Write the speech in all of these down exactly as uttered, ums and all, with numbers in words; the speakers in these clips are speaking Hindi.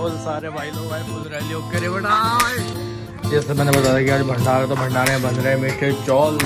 फुल सारे भाई लोग आए, फुल रैली ओके रे बेटा। जैसे मैंने बताया कि आज भंडारा, तो भंडारे बन रहे मीठे चौल।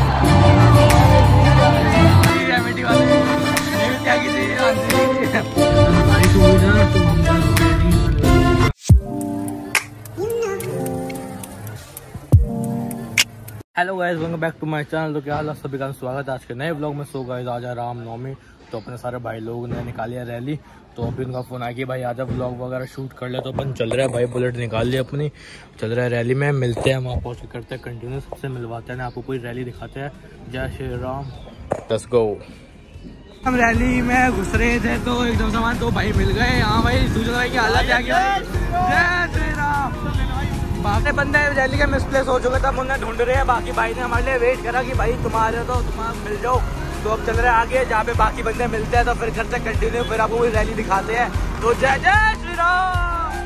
Hello guys, welcome back to my channel. तो क्या हाल है सभी का, स्वागत है आज के नए व्लॉग में। सो गाइस आज है रामनवमी, तो अपने सारे भाई लोगों ने निकाली है रैली। तो अभी उनका फ़ोन आया कि भाई आजा व्लॉग वगैरह शूट कर ले, तो अपन चल रहे हैं भाई, बुलेट निकाल लिया अपनी, चल रहे हैं रैली में। मिलते हैं वहाँ पहुँच के, करते हैं कंटिन्यू, सबसे मिलवाते हैं, आपको पूरी रैली दिखाते हैं। जय श्री राम, लेट्स गो। हम रैली में घुस रहे थे तो एकदम सामान तो भाई मिल गए। हाँ भाई, सूचना भाई की हालत क्या क्या। जय श्री राम। बाकी बंदे रैली के मिसप्लेस हो चुके थे, हम उन्हें ढूंढ रहे हैं। बाकी भाई ने हमारे लिए वेट करा कि भाई तुम आ रहे हो तो तुम मिल जाओ। तो अब चल रहे हैं आगे, जहाँ पे बाकी बंदे मिलते हैं, तो फिर करते कंटिन्यू, फिर आपको पूरी रैली दिखाते हैं। तो जय जय श्री राम।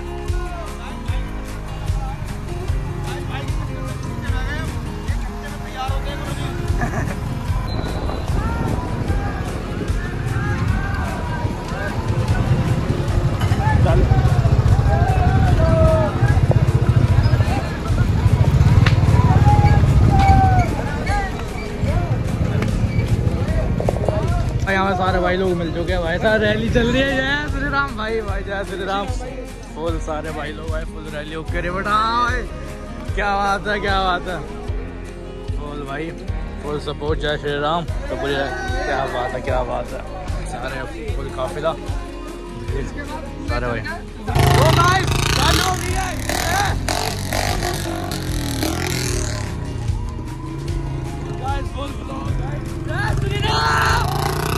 यहाँ सारे भाई लोग मिल चुके हैं भाई, सारे रैली चल रही है। जय श्री राम भाई, भाई जय श्री राम। फुल सारे भाई लोग भाई, फुल रैली ओके रे बेटा। क्या बात है, क्या बात है, फुल भाई, फुल सपोर्ट। जय श्री राम। तो पूरी क्या बात है, क्या बात है, सारे फुल काफिला सारे भाई। ओ गाइस चालू हो गई है। Guys full blog guys. जय श्री राम।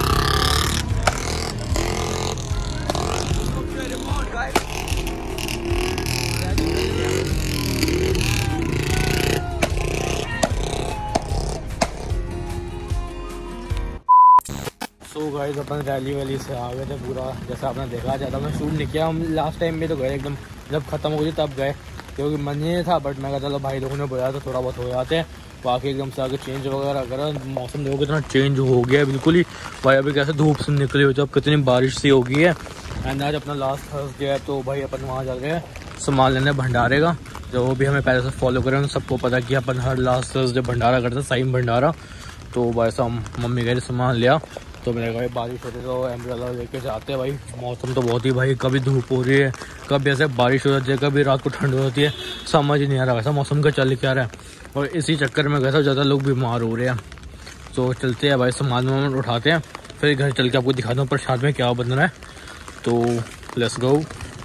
तो गाइस अपन रैली वैली से आ गए थे पूरा, जैसा आपने देखा। ज़्यादा मैं शूट नहीं किया, हम लास्ट टाइम में तो गए एकदम, जब खत्म हो गई तब गए, क्योंकि मन नहीं था। बट मैं कहता चलो भाई लोगों ने बोला तो थोड़ा बहुत हो जाते हैं। बाकी एकदम से आगे चेंज वगैरह करा, मौसम देखो कितना चेंज हो गया बिल्कुल ही भाई। अभी कैसे धूप से निकली हो, जब कितनी बारिश सी हो गई है। एंड आज अपना लास्ट थर्सडे है, तो भाई अपन वहाँ चल रहे हैं सामान लेने भंडारे का। जो भी हमें पहले से फॉलो करें, सबको पता कि अपन हर लास्ट थर्सडे भंडारा करते हैं, साइम भंडारा। तो भाई साहब मम्मी कह रही सामान लिया, तो मैंने कहा बारिश होती है तो एम्ब्रेला लेके जाते हैं भाई। मौसम तो बहुत ही भाई, कभी धूप हो रही है, कभी ऐसे बारिश हो जाती है, कभी रात को ठंड हो जाती है, समझ ही नहीं आ रहा वैसा मौसम का चल क्या रहा है। और इसी चक्कर में कैसा ज़्यादा लोग बीमार हो रहे हैं। तो चलते हैं भाई, सामान वामान उठाते हैं, फिर घर चल के आपको दिखाता हूँ प्रसाद में क्या बन रहा है। तो लेट्स गो।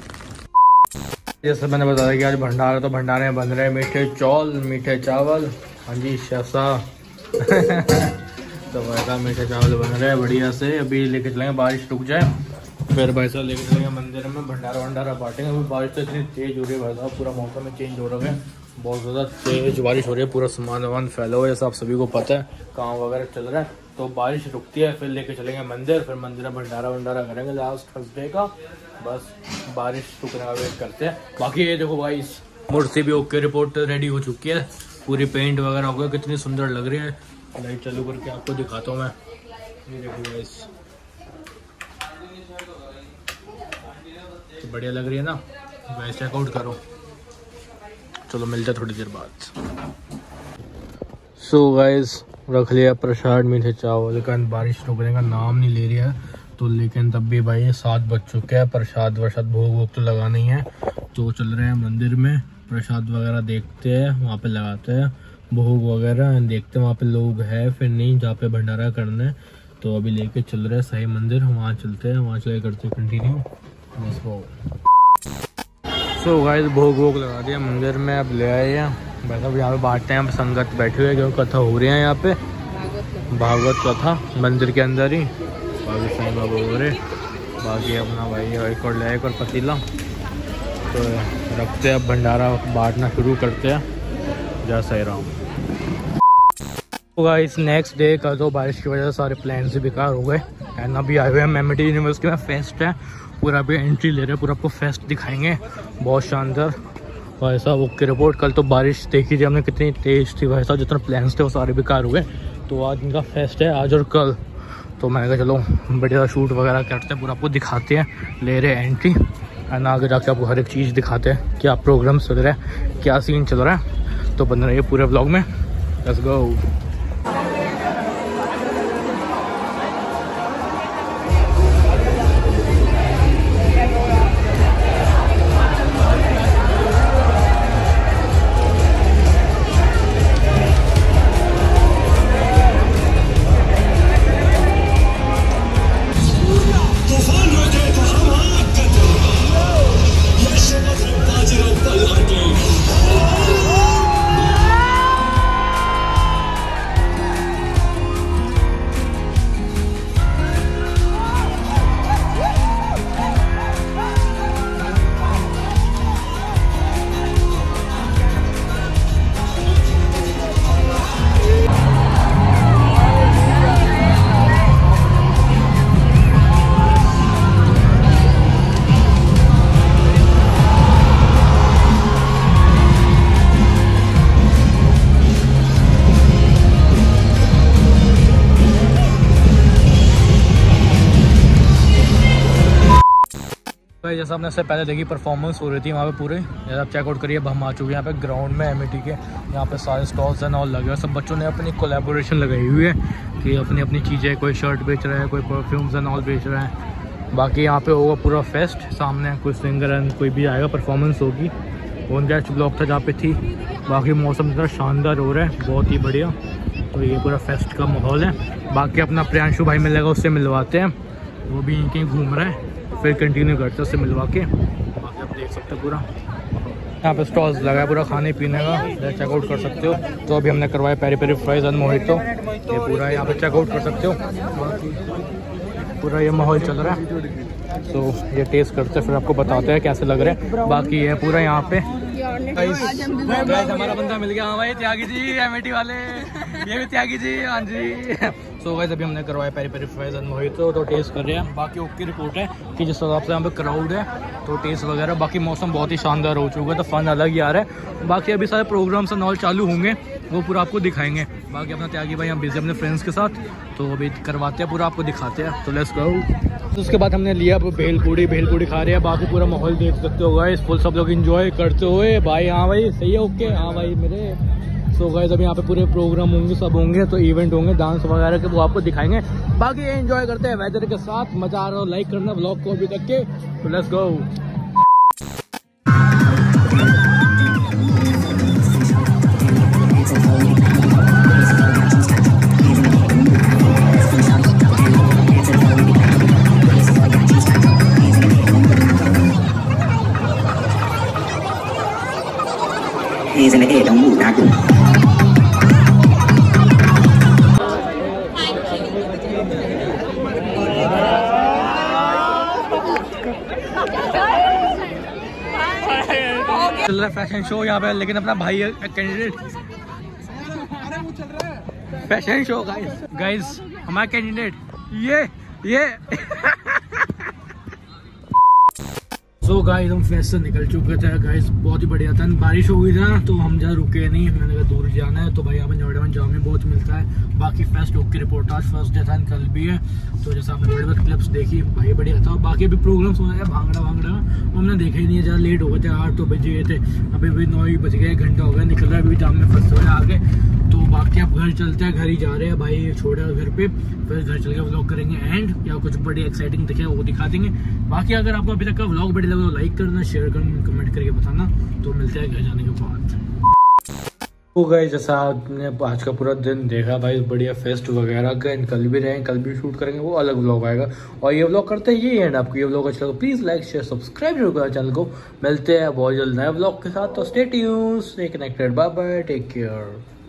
जैसे मैंने बताया कि आज भंडारा, तो भंडारे में बन रहे हैं मीठे चौल, मीठे चावल। हाँ जी शसा। तो वैसा मीठे चावल बन रहे हैं बढ़िया से। अभी लेके चलेंगे, बारिश रुक जाए फिर भाई साहब लेके चलेंगे मंदिर में, भंडारा वंडारा बांटेंगे। अभी बारिश तो इतनी तेज हो रही है भाई साहब, पूरा मौसम में चेंज हो रहा है, बहुत ज़्यादा तेज बारिश हो रही है, पूरा सामान वामान फैला हुआ है, सब सभी को पता है, काम वगैरह चल रहा है। तो बारिश रुकती है फिर लेके चलेंगे मंदिर, फिर मंदिर में भंडारा वंडारा करेंगे लास्ट थर्सडे का। बस बारिश रुकने का वेट करते हैं। बाकी ये देखो भाई, मूर्ति भी ओके, रिपोर्ट रेडी हो चुकी है, पूरी पेंट वगैरह हो गया, कितनी सुंदर लग रही है। लाइट चालू करके आपको दिखाता हूँ मैं, ये देखो गाइस, तो बढ़िया लग रही है ना। वैसे चेकआउट करो, चलो मिलते हैं थोड़ी देर बाद। सो गाइस रख लिया प्रसाद मीठे चावल का, बारिश रुकने का नाम नहीं ले रही है। तो लेकिन तब भी भाई सात बज चुके हैं, प्रसाद वरसाद भोग वोग तो लगाना ही है। तो चल रहे हैं मंदिर में, प्रसाद वगैरह देखते हैं, वहाँ पे लगाते हैं भोग वगैरह, देखते हैं वहाँ पे लोग हैं फिर नहीं, जहाँ पे भंडारा करना है। तो अभी लेके चल रहे हैं सही मंदिर, वहाँ चलते हैं, वहाँ चले करते हैं कंटिन्यू। बस वो सो गाइस भोग वोग लगा दिया मंदिर में, अब ले आए हैं भाई साहब, यहाँ पे बांटते हैं। संगत बैठी हुई है, क्योंकि कथा हो रही है यहाँ पे, भागवत कथा मंदिर के अंदर ही। बाकी साईं बाबा हो रहे, बाकी अपना भाई एक और ले, एक और पतीला। तो रखते हैं, अब भंडारा बांटना शुरू करते हैं। जय साईं राम। तो गाइस नेक्स्ट डे का तो बारिश की वजह से सारे प्लान से बेकार हो गए। एंड अभी आए हुए हैं मेमिटी यूनिवर्सिटी में, फेस्ट है पूरा, अभी एंट्री ले रहे हैं, पूरा आपको फेस्ट दिखाएंगे, बहुत शानदार भाई साहब। Okay report. कल तो बारिश देखी थी हमने कितनी तेज थी भाई साहब, जितने प्लान्स थे वो सारे बेकार हुए। तो आज इनका फेस्ट है, आज और कल। तो मैंने कहा चलो बढ़िया शूट वगैरह करते हैं, पूरा आपको दिखाते हैं, ले रहे हैं एंट्री। एंड आगे जाके आपको हर एक चीज़ दिखाते हैं, क्या प्रोग्राम चल रहा है, क्या सीन चल रहा है। तो बन रही है पूरे व्लॉग में, लेट्स गो। जैसा आपने इससे पहले देखी परफॉर्मेंस हो रही थी वहाँ पे पूरे, जैसा आप चेकआउट करिए। अब हम आ चुके हैं यहाँ पे ग्राउंड में एम के। यहाँ पे सारे स्टॉल्स एंड ऑल लगे हुए, सब बच्चों ने अपनी कोलैबोरेशन लगाई हुई है कि अपनी अपनी चीज़ें, कोई शर्ट बेच रहा है, कोई परफ्यूम्स एंड ऑल बेच रहा है। बाकी यहाँ पे होगा पूरा फेस्ट, सामने कोई सिंगर एंड कोई भी आएगा, परफॉर्मेंस होगी। वन गेस्ट ब्लॉक था जहाँ पे थी। बाकी मौसम इतना शानदार हो रहा है, बहुत ही बढ़िया। तो ये पूरा फेस्ट का माहौल है। बाकी अपना प्रियांशु भाई मिलेगा, उससे मिलवाते हैं, वो भी कहीं घूम रहा है, फिर कंटिन्यू करते हैं उससे मिलवा के। बाकी आप देख सकते हो पूरा यहाँ पे स्टॉल्स लगा है पूरा खाने पीने का, चेकआउट कर सकते हो। तो अभी हमने करवाया peri peri fries and mojito, ये पूरा यहाँ पे चेकआउट कर सकते हो। बाकी पूरा ये माहौल चल रहा है, तो ये टेस्ट करते हैं, फिर आपको बताते हैं कैसे लग रहे हैं। बाकी ये पूरा यहाँ पे हमारा बंदा मिल गया। हाँ भाई, त्यागी जी एमएटी वाले, ये भी त्यागी जी। हाँ जी। सो गाइस अभी हमने करवाया peri peri fries and mojito, तो टेस्ट कर रहे हैं। बाकी ओके रिपोर्ट है कि जिस हिसाब से यहाँ पे क्राउड है, तो टेस्ट वगैरह, बाकी मौसम बहुत ही शानदार हो चुका है, तो फन अलग ही आ रहा है। बाकी अभी सारे प्रोग्राम्स एंड ऑल चालू होंगे, वो पूरा आपको दिखाएंगे। बाकी अपना त्यागी भाई हम बिजी अपने फ्रेंड्स के साथ, तो अभी करवाते हैं पूरा, आपको दिखाते हैं। तो लेट्स गो। तो उसके बाद हमने लिया भेलपूड़ी, भेलपूड़ी खा रहे हैं। बाकी पूरा माहौल देख सकते हो गाइस, फुल सब लोग एंजॉय करते हुए। भाई हाँ भाई सही है, ओके हाँ भाई मेरे। सो गाइस अभी यहाँ पे पूरे प्रोग्राम होंगे, सब होंगे, तो इवेंट होंगे डांस वगैरह के, वो आपको दिखाएंगे। बाकी एंजॉय करते हैं वेदर के साथ, मजा आ रहा हो लाइक करना व्लॉग को अभी तक के। तो let's go. He's in the head, don't move, not good. चल रहा है फैशन शो यहाँ पे, लेकिन अपना भाई candidate fashion show guys guys हमारा कैंडिडेट ये ये सो गाइस हम फेस्ट से निकल चुके थे गाइस, बहुत ही बढ़िया था। बारिश हो गई था तो हम जहाँ रुके नहीं, मैंने कहा दूर जाना है, तो भाई यहाँ पे नोएडा में जाम में बहुत मिलता है। बाकी फेस्ट ओके रिपोर्ट आज फर्स्ट डे था, कल भी है, तो जैसा आपने बड़े बड़े क्लिप्स देखी भाई बढ़िया था। बाकी अभी प्रोग्राम्स हो रहे हैं भांगड़ा भांगड़ा, हमने देखा ही नहीं है, ज़्यादा लेट हो गए थे, आठ तो बजे गए थे, अभी भी नौ ही बज गए, एक घंटा हो गया निकल रहा है, अभी जाम में फंस हुए आगे। तो बाकी आप घर चलते हैं, घर ही जा रहे हैं भाई, छोड़े घर पे, फिर घर चल के व्लॉग करेंगे एंड या कुछ बड़ी एक्साइटिंग दिखे वो दिखा देंगे। बाकी अगर आपको अभी तक का व्लॉग बढ़िया लगे तो लाइक करना, शेयर करना, कमेंट करके बताना। तो मिलते हैं घर जाने के बाद। तो गाइस जैसा आपने आज का पूरा दिन देखा भाई, बढ़िया फेस्ट वगैरह का, कल भी रहें, कल भी शूट करेंगे, वो अलग व्लॉग आएगा। और ये व्लॉग करते हैं ये एंड आपको ये व्लॉग अच्छा लगा प्लीज़ लाइक शेयर सब्सक्राइब जरूर करें चैनल को। मिलते हैं बहुत जल्द नए व्लॉग के साथ, तो stay tuned, stay connected, bye bye, take care.